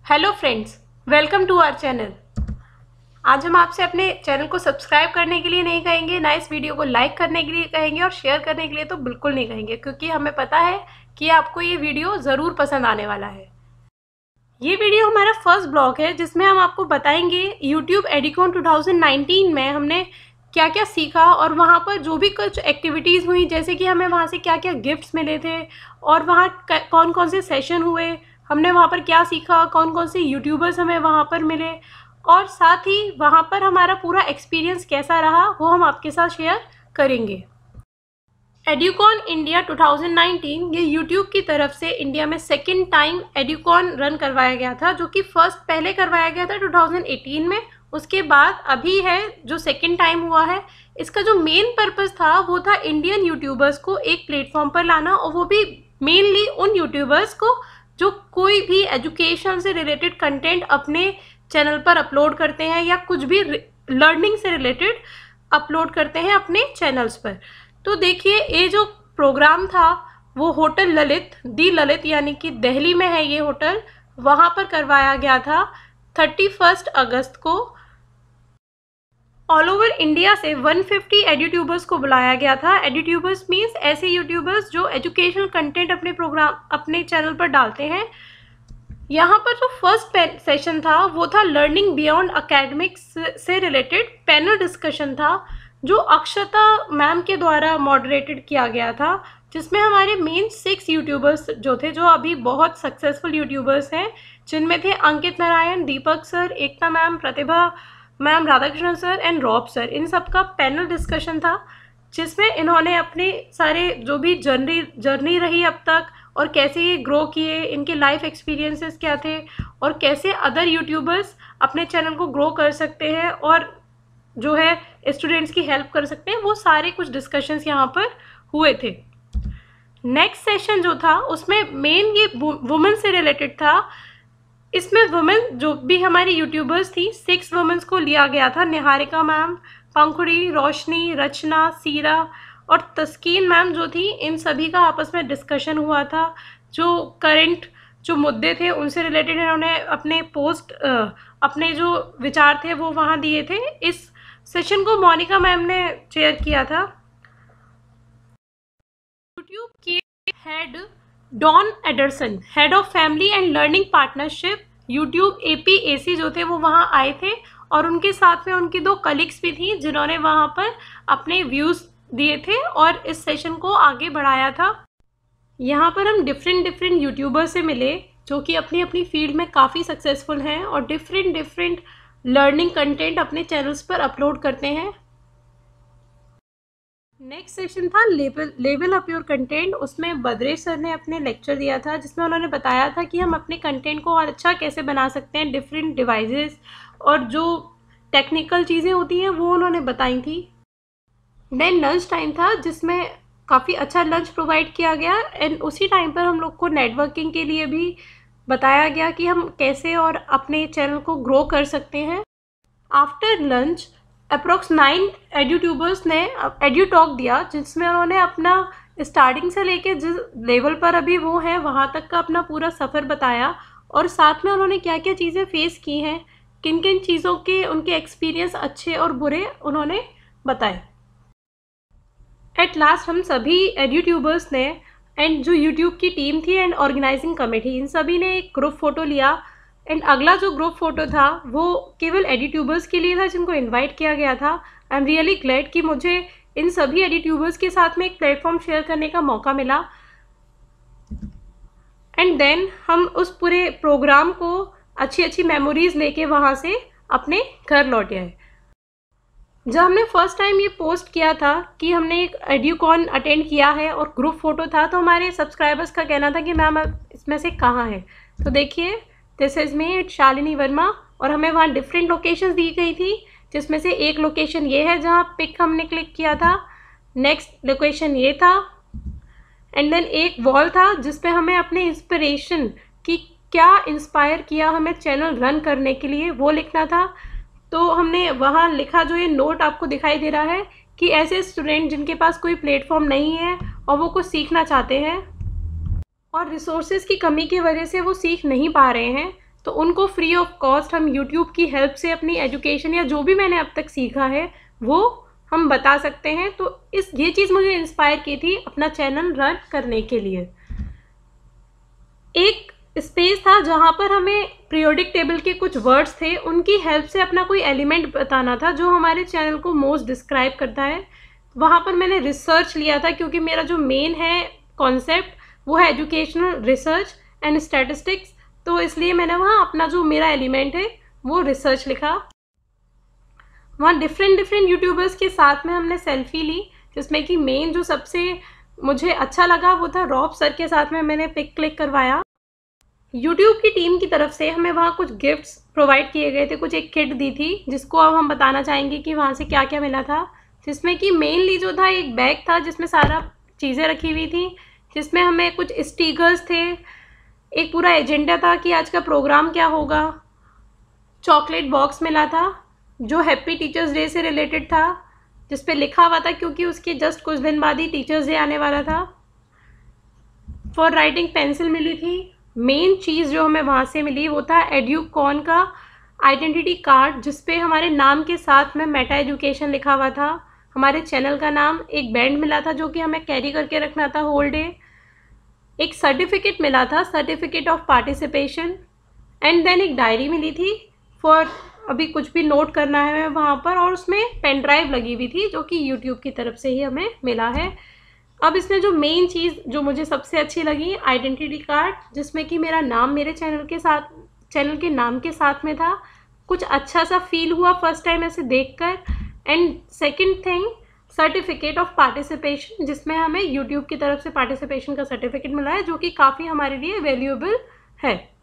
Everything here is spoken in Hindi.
Hello friends, welcome to our channel. आज हम आपसे अपने चैनल को सब्सक्राइब करने के लिए नहीं कहेंगे, ना इस वीडियो को लाइक करने के लिए कहेंगे और शेयर करने के लिए तो बिल्कुल नहीं कहेंगे, क्योंकि हमें पता है कि आपको ये वीडियो ज़रूर पसंद आने वाला है। ये वीडियो हमारा फर्स्ट ब्लॉग है जिसमें हम आपको बताएंगे YouTube EduCon 2019 में हमने क्या क्या सीखा और वहाँ पर जो भी कुछ एक्टिविटीज़ हुई, जैसे कि हमें वहाँ से क्या क्या गिफ्ट्स मिले थे और वहाँ कौन कौन से सेशन हुए, हमने वहाँ पर क्या सीखा, कौन कौन से यूट्यूबर्स हमें वहाँ पर मिले और साथ ही वहाँ पर हमारा पूरा एक्सपीरियंस कैसा रहा वो हम आपके साथ शेयर करेंगे। EduCon इंडिया 2019 ये YouTube की तरफ से इंडिया में सेकेंड टाइम EduCon रन करवाया गया था, जो कि फर्स्ट पहले करवाया गया था 2018 में, उसके बाद अभी है जो सेकेंड टाइम हुआ है। इसका जो मेन पर्पस था वो था इंडियन यूट्यूबर्स को एक प्लेटफॉर्म पर लाना, और वो भी मेनली उन यूट्यूबर्स को जो कोई भी एजुकेशन से रिलेटेड कंटेंट अपने चैनल पर अपलोड करते हैं या कुछ भी लर्निंग से रिलेटेड अपलोड करते हैं अपने चैनल्स पर। तो देखिए, ये जो प्रोग्राम था वो होटल ललित यानी कि दिल्ली में है ये होटल, वहाँ पर करवाया गया था 31 अगस्त को। ऑल ओवर इंडिया से 150 एड्यूट्यूबर्स को बुलाया गया था। एड्यूट्यूबर्स मीन्स ऐसे यूट्यूबर्स जो एजुकेशनल कंटेंट अपने चैनल पर डालते हैं। यहाँ पर जो फर्स्ट सेशन था वो था लर्निंग बियॉन्ड एकेडमिक्स से रिलेटेड पैनल डिस्कशन था, जो अक्षता मैम के द्वारा मॉडरेटेड किया गया था, जिसमें हमारे मेन 6 यूट्यूबर्स जो थे, जो अभी बहुत सक्सेसफुल यूट्यूबर्स हैं, जिनमें थे Ankit Narayan, Deepak sir, Ekta ma'am, Pratibha ma'am, Radhakrishnan sir and Rob sir. इन सब का पैनल डिस्कशन था, जिसमें इन्होंने अपने सारे जो भी जर्नी रही अब तक और कैसे ये ग्रो किए, इनके लाइफ एक्सपीरियंसेस क्या थे और कैसे अदर यूट्यूबर्स अपने चैनल को ग्रो कर सकते हैं और जो है स्टूडेंट्स की हेल्प कर सकते हैं, वो सारे कुछ डिस्कशंस यहाँ पर हुए थे। नेक्स्ट सेशन जो था उसमें मेन ये वुमेन से रिलेटेड था। इसमें वुमेन जो भी हमारी यूट्यूबर्स थी, 6 वुमेन्स को लिया गया था। निहारिका मैम, पंखुड़ी, रोशनी, रचना, सीरा और तस्कीन मैम जो थी, इन सभी का आपस में डिस्कशन हुआ था। जो करंट जो मुद्दे थे उनसे रिलेटेड इन्होंने अपने जो विचार थे वो वहाँ दिए थे। इस सेशन को मोनिका मैम ने चेयर किया था। यूट्यूब के head Don Anderson, head of family and learning partnership YouTube APAC जो थे वो वहाँ आए थे, और उनके साथ में उनकी 2 कलीग्स भी थी जिन्होंने वहाँ पर अपने व्यूज़ दिए थे और इस सेशन को आगे बढ़ाया था। यहाँ पर हम डिफरेंट यूट्यूबर से मिले जो कि अपनी अपनी फील्ड में काफ़ी सक्सेसफुल हैं और डिफरेंट लर्निंग कंटेंट अपने चैनल्स पर अपलोड करते हैं। नेक्स्ट सेशन था लेवल अप योर कंटेंट। उसमें बद्रेश सर ने अपने लेक्चर दिया था, जिसमें उन्होंने बताया था कि हम अपने कंटेंट को और अच्छा कैसे बना सकते हैं, डिफरेंट डिवाइसेस और जो टेक्निकल चीज़ें होती हैं वो उन्होंने बताई थी। देन लंच टाइम था, जिसमें काफ़ी अच्छा लंच प्रोवाइड किया गया एंड उसी टाइम पर हम लोग को नेटवर्किंग के लिए भी बताया गया कि हम कैसे और अपने चैनल को ग्रो कर सकते हैं। आफ्टर लंच अप्रोक्स 9 एड्यूट्यूबर्स ने एड्यू टॉक दिया, जिसमें उन्होंने अपना स्टार्टिंग से लेके जिस लेवल पर अभी वो है वहाँ तक का अपना पूरा सफ़र बताया और साथ में उन्होंने क्या क्या चीज़ें फेस की हैं, किन किन चीज़ों के उनके एक्सपीरियंस अच्छे और बुरे उन्होंने बताए। एट लास्ट हम सभी एड्यूट्यूबर्स ने एंड जो यूट्यूब की टीम थी एंड ऑर्गेनाइजिंग कमेटी, इन सभी ने एक ग्रुप फ़ोटो लिया। एंड अगला जो ग्रुप फ़ोटो था वो केवल एडिट्यूबर्स के लिए था जिनको इनवाइट किया गया था। आई एम रियली ग्लैड कि मुझे इन सभी एडिट्यूबर्स के साथ में एक प्लेटफॉर्म शेयर करने का मौका मिला। एंड देन हम उस पूरे प्रोग्राम को अच्छी मेमोरीज़ लेके वहाँ से अपने घर लौटे आए। जब हमने फर्स्ट टाइम ये पोस्ट किया था कि हमने एक EduCon अटेंड किया है और ग्रुप फ़ोटो था, तो हमारे सब्सक्राइबर्स का कहना था कि मैम इसमें से कहाँ है। तो देखिए, this is me, Shalini Verma, और हमें वहाँ डिफरेंट लोकेशंस दी गई थी, जिसमें से एक लोकेशन ये है जहाँ पिक हमने क्लिक किया था, नेक्स्ट लोकेशन ये था, एंड देन एक वॉल था जिस पे हमें अपने इंस्पिरेशन की क्या इंस्पायर किया हमें चैनल रन करने के लिए वो लिखना था। तो हमने वहाँ लिखा, जो ये नोट आपको दिखाई दे रहा है, कि ऐसे स्टूडेंट जिनके पास कोई प्लेटफॉर्म नहीं है और वो कुछ सीखना चाहते हैं और रिसोर्सेज की कमी की वजह से वो सीख नहीं पा रहे हैं, तो उनको फ्री ऑफ कॉस्ट हम यूट्यूब की हेल्प से अपनी एजुकेशन या जो भी मैंने अब तक सीखा है वो हम बता सकते हैं। तो ये चीज़ मुझे इंस्पायर की थी अपना चैनल रन करने के लिए। एक स्पेस था जहाँ पर हमें पीरियोडिक टेबल के कुछ वर्ड्स थे, उनकी हेल्प से अपना कोई एलिमेंट बताना था जो हमारे चैनल को मोस्ट डिस्क्राइब करता है। वहाँ पर मैंने रिसर्च लिया था, क्योंकि मेरा जो मेन है कॉन्सेप्ट वो है एजुकेशनल रिसर्च एंड स्टैटिस्टिक्स, तो इसलिए मैंने वहाँ अपना जो मेरा एलिमेंट है वो रिसर्च लिखा। वहाँ डिफरेंट यूट्यूबर्स के साथ में हमने सेल्फी ली, जिसमें कि मेन जो सबसे मुझे अच्छा लगा वो था रॉब सर के साथ में मैंने पिक क्लिक करवाया। यूट्यूब की टीम की तरफ से हमें वहाँ कुछ गिफ्ट्स प्रोवाइड किए गए थे, कुछ एक किट दी थी जिसको अब हम बताना चाहेंगे कि वहाँ से क्या क्या मिला था। जिसमें कि मेनली जो था एक बैग था जिसमें सारा चीज़ें रखी हुई थी, जिसमें हमें कुछ स्टिकर्स थे, एक पूरा एजेंडा था कि आज का प्रोग्राम क्या होगा, चॉकलेट बॉक्स मिला था जो हैप्पी टीचर्स डे से रिलेटेड था, जिस पे लिखा हुआ था क्योंकि उसके जस्ट कुछ दिन बाद ही टीचर्स डे आने वाला था। फॉर राइटिंग पेंसिल मिली थी। मेन चीज़ जो हमें वहाँ से मिली वो था EduCon का आइडेंटिटी कार्ड, जिस पे हमारे नाम के साथ में मेटा एजुकेशन लिखा हुआ था, हमारे चैनल का नाम, एक बैंड मिला था जो कि हमें कैरी करके रखना था होल डे, एक सर्टिफिकेट मिला था, certificate of participation, and then एक डायरी मिली थी फॉर अभी कुछ भी नोट करना है हमें वहाँ पर, और उसमें पेन ड्राइव लगी हुई थी जो कि यूट्यूब की तरफ से ही हमें मिला है। अब इसमें जो मेन चीज़ जो मुझे सबसे अच्छी लगी, आइडेंटिटी कार्ड, जिसमें कि मेरा नाम मेरे चैनल के नाम के साथ में था। कुछ अच्छा सा फील हुआ फर्स्ट टाइम ऐसे देखकर। And second thing, certificate of participation, जिसमें हमें यूट्यूब की तरफ से पार्टिसिपेशन का सर्टिफिकेट मिला है जो कि काफ़ी हमारे लिए वैल्यूएबल है।